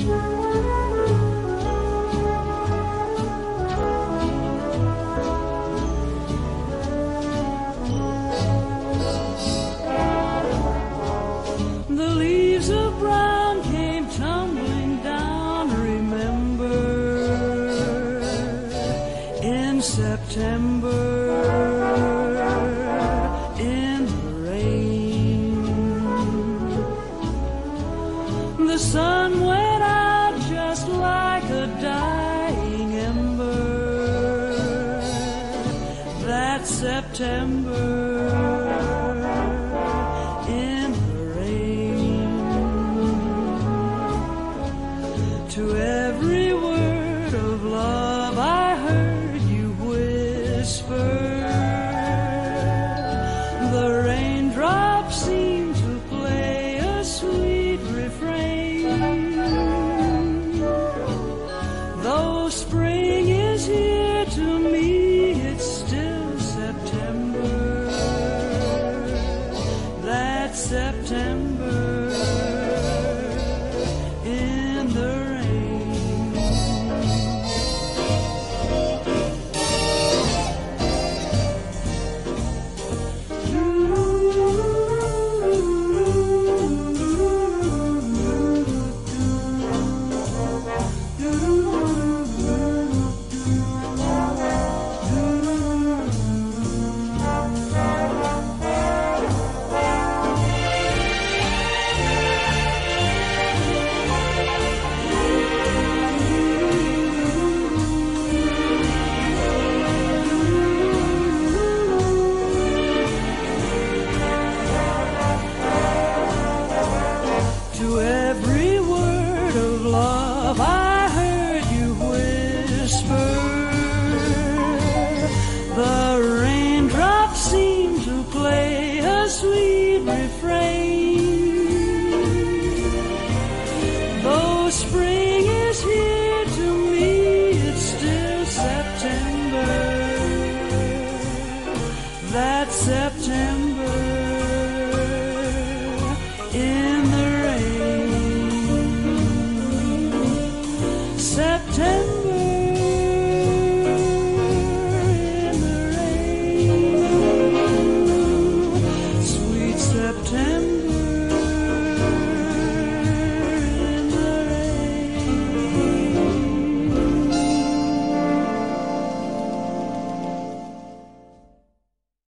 The leaves of brown came tumbling down, remember, in September, in the rain. The sun went out just like a dying ember that September. To every word of love I heard you whisper, the raindrops seemed to play a sweet refrain. Though spring is here, to me it's still September, that September. To every word of love I